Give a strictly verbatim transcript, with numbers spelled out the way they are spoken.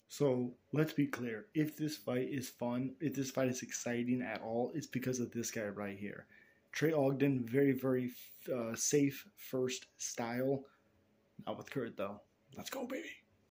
So let's be clear. If this fight is fun, if this fight is exciting at all, it's because of this guy right here. Trey Ogden, very, very uh, safe first style. Not with Kurt, though. Let's go, baby.